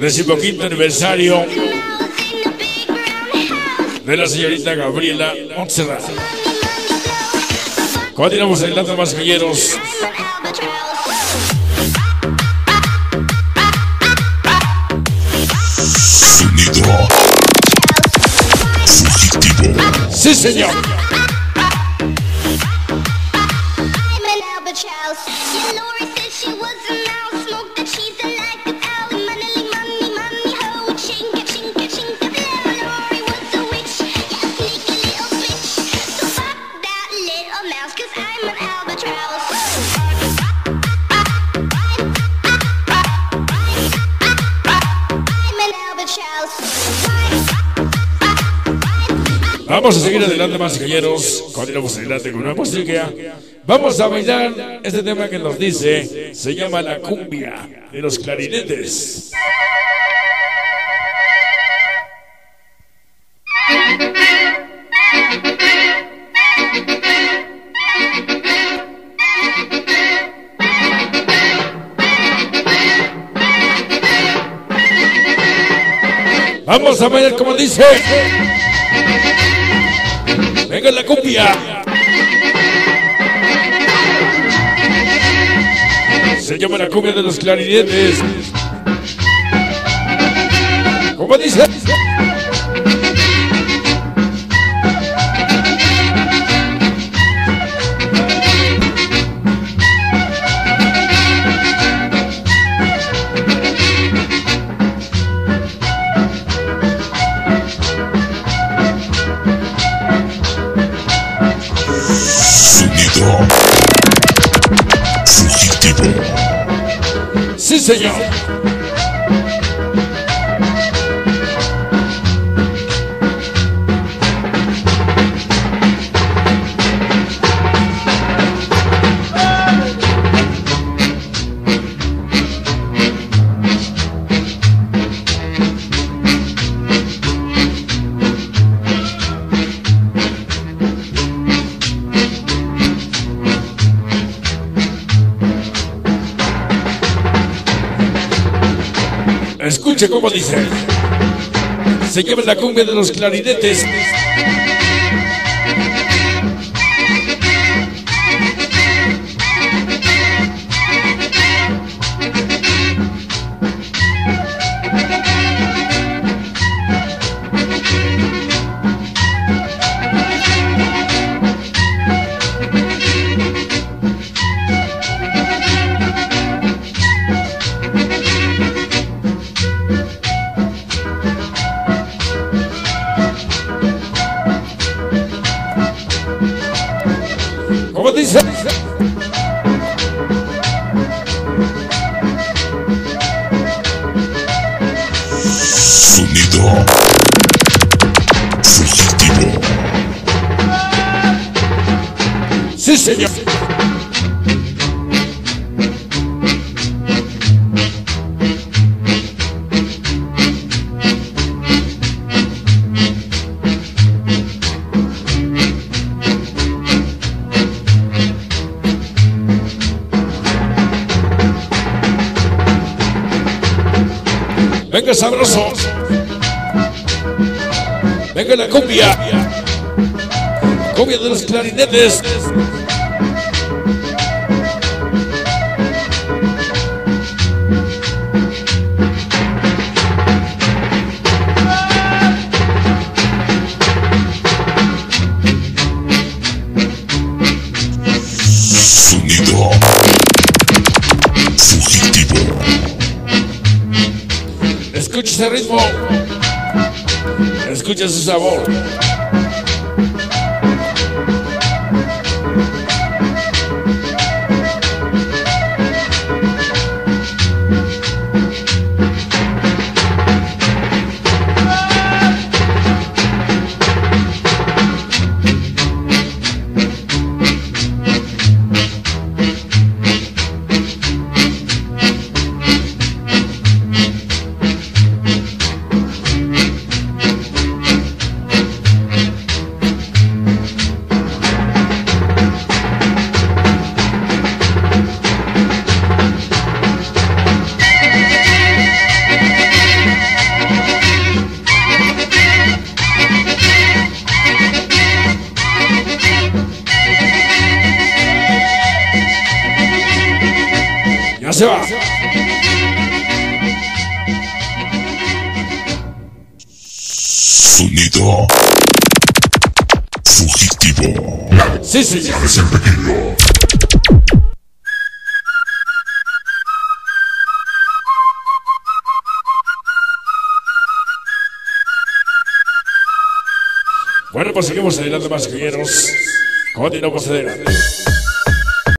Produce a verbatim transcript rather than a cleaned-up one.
Decimoquinto aniversario de la señorita Gabriela Montserrat. Continuamos adelante, más caballeros. Sonido fugitivo. Sí, señor. Vamos a seguir adelante, más caballeros. Continuamos adelante con una música. Vamos a bailar este tema que nos dice, se llama la cumbia de los clarinetes. Vamos a bailar como dice. Venga la cumbia. Se llama la cumbia de los clarinetes. ¿Cómo dice? Fugitivo. Sí, señor. Escuche cómo dice. Se llama la cumbia de los clarinetes. ¿Cómo dice? Sonido fugitivo. Sí, señor. Venga sabroso. Venga la cumbia. Cumbia de los clarinetes. Sonido fugitivo. Escucha ese ritmo. Escucha su sabor. se va. Sonido fugitivo. Sí, señor. En pequeño. Bueno, pues seguimos adelante, más caballeros. Continuamos adelante.